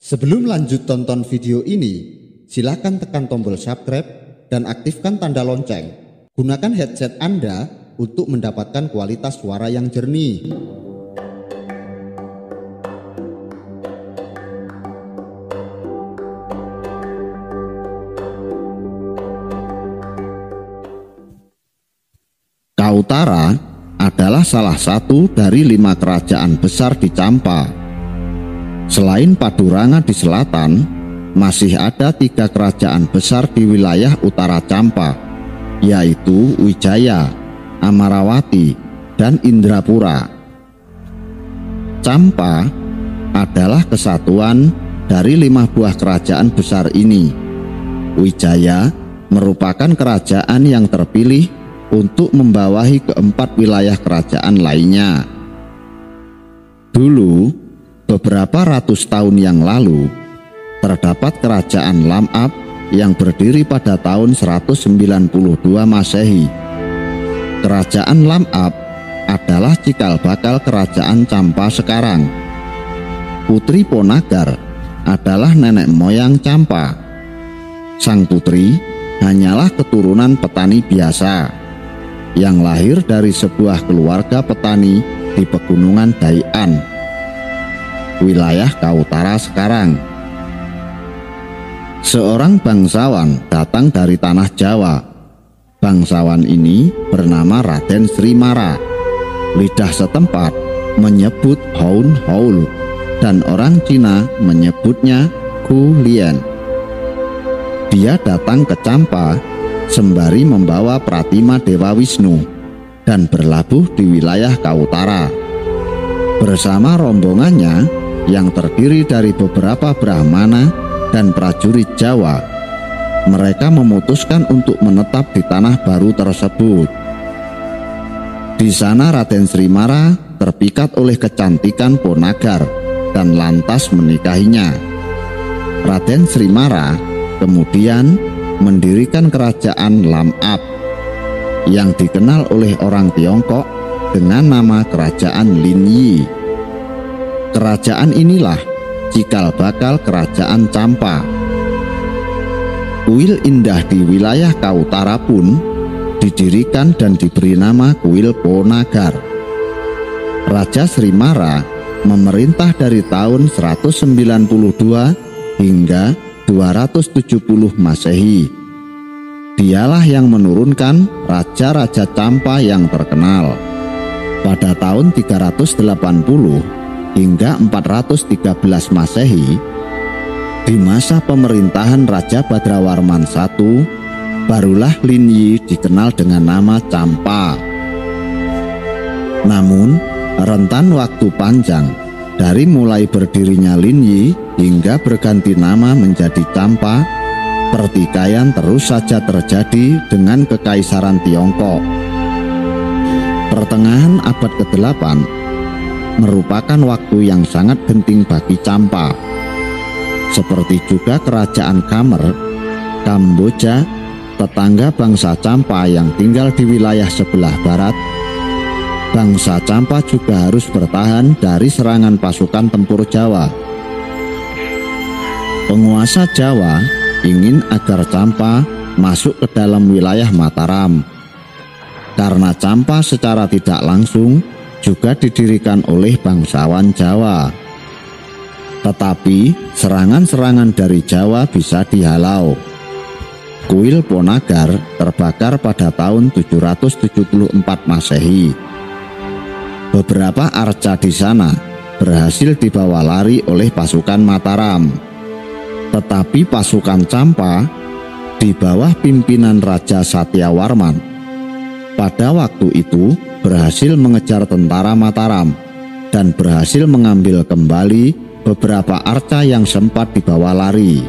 Sebelum lanjut tonton video ini, silakan tekan tombol subscribe dan aktifkan tanda lonceng. Gunakan headset Anda untuk mendapatkan kualitas suara yang jernih. Kautara adalah salah satu dari 5 kerajaan besar di Campa. Selain Paduranga di selatan, masih ada 3 kerajaan besar di wilayah utara Campa, yaitu Wijaya, Amarawati, dan Indrapura. Campa adalah kesatuan dari 5 buah kerajaan besar ini. Wijaya merupakan kerajaan yang terpilih untuk membawahi keempat wilayah kerajaan lainnya. Dulu, beberapa ratus tahun yang lalu, terdapat kerajaan Lamab yang berdiri pada tahun 192 Masehi. Kerajaan Lamab adalah cikal bakal kerajaan Campa sekarang. Putri Ponagar adalah nenek moyang Campa. Sang putri hanyalah keturunan petani biasa yang lahir dari sebuah keluarga petani di pegunungan Dai'an, wilayah Kautara sekarang. Seorang bangsawan datang dari tanah Jawa. Bangsawan ini bernama Raden Srimara. Lidah setempat menyebut Haun Haul dan orang Cina menyebutnya Gu Lian. Dia datang ke Campa sembari membawa pratima Dewa Wisnu dan berlabuh di wilayah Kautara. Bersama rombongannya yang terdiri dari beberapa Brahmana dan prajurit Jawa, mereka memutuskan untuk menetap di tanah baru tersebut. Di sana Raden Srimara terpikat oleh kecantikan Ponagar dan lantas menikahinya. Raden Srimara kemudian mendirikan kerajaan Lamab yang dikenal oleh orang Tiongkok dengan nama Kerajaan Linyi. Kerajaan inilah cikal bakal kerajaan Campa. Kuil indah di wilayah Kautara pun didirikan dan diberi nama Kuil Ponagar. Raja Srimara memerintah dari tahun 192 hingga 270 Masehi. Dialah yang menurunkan raja-raja Campa yang terkenal. Pada tahun 380 hingga 413 Masehi, di masa pemerintahan Raja Badrawarman I, barulah Linyi dikenal dengan nama Campa. Namun, rentan waktu panjang dari mulai berdirinya Linyi hingga berganti nama menjadi Campa, pertikaian terus saja terjadi dengan Kekaisaran Tiongkok. Pertengahan abad ke-8 merupakan waktu yang sangat genting bagi Campa. Seperti juga kerajaan Khmer, Kamboja, tetangga bangsa Campa yang tinggal di wilayah sebelah barat, bangsa Campa juga harus bertahan dari serangan pasukan tempur Jawa. Penguasa Jawa ingin agar Campa masuk ke dalam wilayah Mataram, karena Campa secara tidak langsung juga didirikan oleh bangsawan Jawa. Tetapi serangan-serangan dari Jawa bisa dihalau. Kuil Ponagar terbakar pada tahun 774 Masehi. Beberapa arca di sana berhasil dibawa lari oleh pasukan Mataram. Tetapi pasukan Campa di bawah pimpinan Raja Satyawarman pada waktu itu berhasil mengejar tentara Mataram dan berhasil mengambil kembali beberapa arca yang sempat dibawa lari.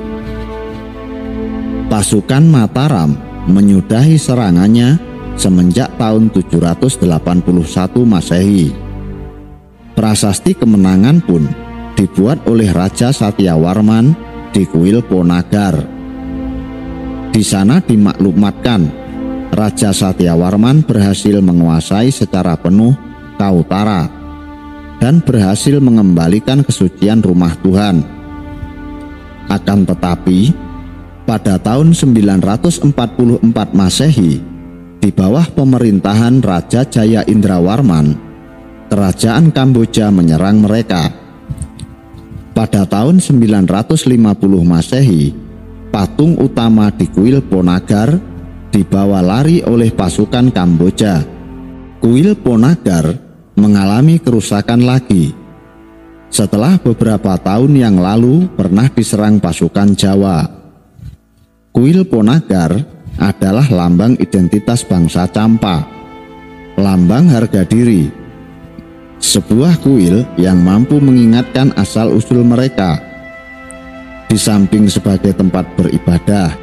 Pasukan Mataram menyudahi serangannya semenjak tahun 781 Masehi. Prasasti kemenangan pun dibuat oleh Raja Satyawarman di Kuil Ponagar. Di sana dimaklumatkan Raja Satyawarman berhasil menguasai secara penuh Kautara dan berhasil mengembalikan kesucian rumah Tuhan. Akan tetapi, pada tahun 944 Masehi, di bawah pemerintahan Raja Jaya Indrawarman, kerajaan Kamboja menyerang mereka. Pada tahun 950 Masehi, patung utama di Kuil Ponagar dibawa lari oleh pasukan Kamboja. Kuil Ponagar mengalami kerusakan lagi setelah beberapa tahun yang lalu pernah diserang pasukan Jawa. Kuil Ponagar adalah lambang identitas bangsa Champa, lambang harga diri, sebuah kuil yang mampu mengingatkan asal-usul mereka, di samping sebagai tempat beribadah.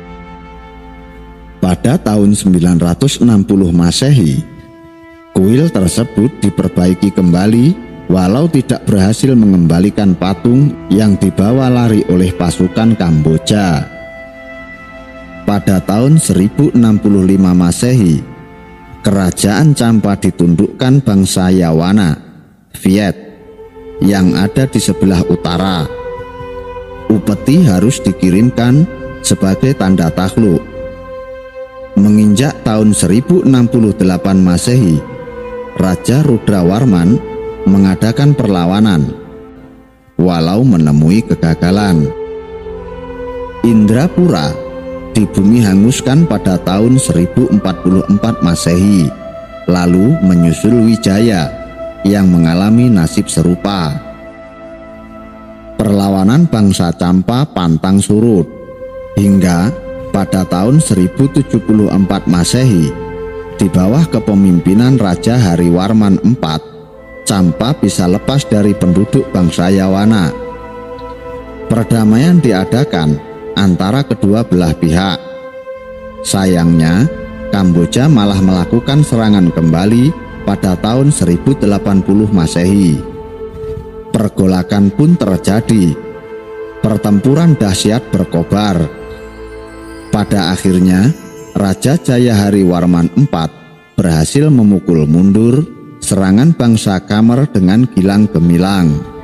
Pada tahun 960 Masehi, kuil tersebut diperbaiki kembali walau tidak berhasil mengembalikan patung yang dibawa lari oleh pasukan Kamboja. Pada tahun 1065 Masehi, kerajaan Champa ditundukkan bangsa Yawana, Viet, yang ada di sebelah utara. Upeti harus dikirimkan sebagai tanda takluk. Menginjak tahun 1068 Masehi, Raja Rudrawarman mengadakan perlawanan, walau menemui kegagalan. Indrapura di bumi hanguskan pada tahun 1044 Masehi, lalu menyusul Wijaya yang mengalami nasib serupa. Perlawanan bangsa Champa pantang surut, hingga pada tahun 1074 Masehi, di bawah kepemimpinan Raja Hariwarman IV, Champa bisa lepas dari penduduk bangsa Yawana. Perdamaian diadakan antara kedua belah pihak. Sayangnya, Kamboja malah melakukan serangan kembali pada tahun 1080 Masehi. Pergolakan pun terjadi. Pertempuran dahsyat berkobar. Pada akhirnya, Raja Jaya Hariwarman IV berhasil memukul mundur serangan bangsa Khmer dengan gilang gemilang.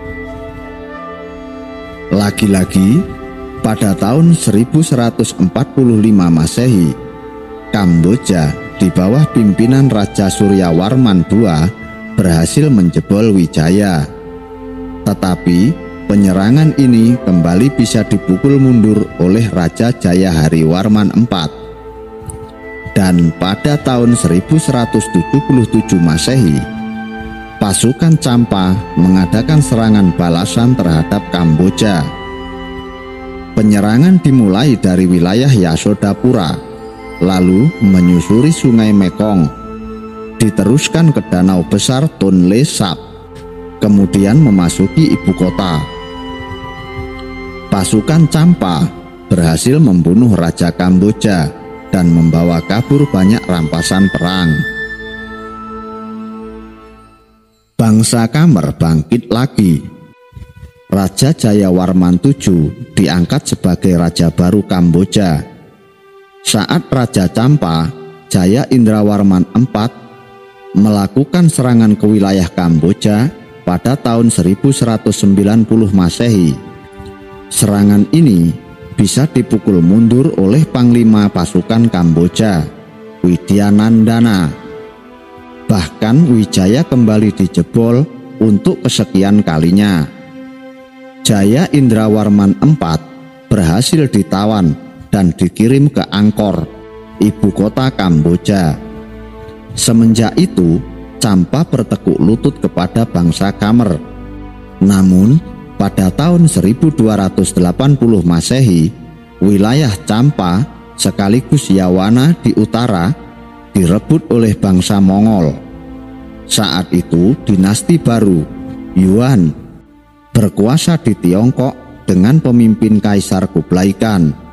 Lagi-lagi, pada tahun 1145 Masehi, Kamboja di bawah pimpinan Raja Suryawarman II berhasil menjebol Wijaya. Tetapi penyerangan ini kembali bisa dipukul mundur oleh Raja Jaya Hariwarman IV. Dan pada tahun 1177 Masehi, pasukan Champa mengadakan serangan balasan terhadap Kamboja. Penyerangan dimulai dari wilayah Yasodapura, lalu menyusuri Sungai Mekong, diteruskan ke Danau Besar Tonle Sap, kemudian memasuki ibu kota. Pasukan Champa berhasil membunuh Raja Kamboja dan membawa kabur banyak rampasan perang. Bangsa Khmer bangkit lagi. Raja Jayawarman VII diangkat sebagai raja baru Kamboja. Saat Raja Champa, Jaya Indrawarman IV, melakukan serangan ke wilayah Kamboja pada tahun 1190 Masehi. Serangan ini bisa dipukul mundur oleh Panglima pasukan Kamboja, Widyanandana. Bahkan Wijaya kembali dijebol untuk kesekian kalinya. Jaya Indrawarman IV berhasil ditawan dan dikirim ke Angkor, ibu kota Kamboja. Semenjak itu, Champa bertekuk lutut kepada bangsa Khmer. Namun, pada tahun 1280 Masehi, wilayah Champa sekaligus Yawana di utara direbut oleh bangsa Mongol. Saat itu dinasti baru, Yuan, berkuasa di Tiongkok dengan pemimpin Kaisar Kublai Khan.